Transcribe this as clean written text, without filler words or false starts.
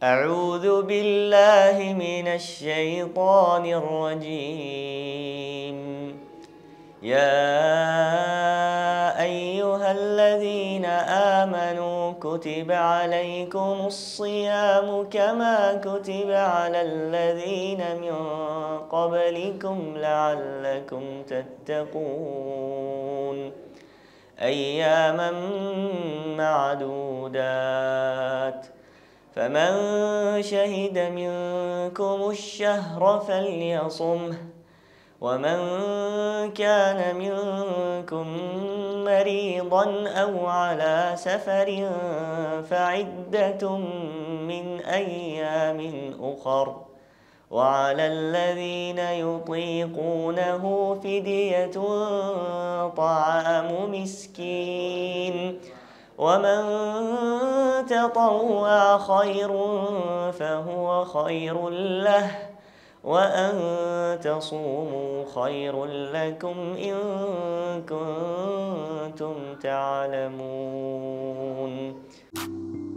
أعوذ بالله من الشيطان الرجيم. يا أيها الذين آمنوا كتب عليكم الصيام كما كتب على الذين من قبلكم لعلكم تتقون أياما معدودات. فمن شهد منكم الشهر فليصمه، ومن كان منكم مريضا أو على سفر فعدة من أيام أخر، وعلى الذين يطيقونه فدية طعام مسكين، ومن تطوع خير فهو خير له، وأن تصوموا خير لكم إن كنتم تعلمون.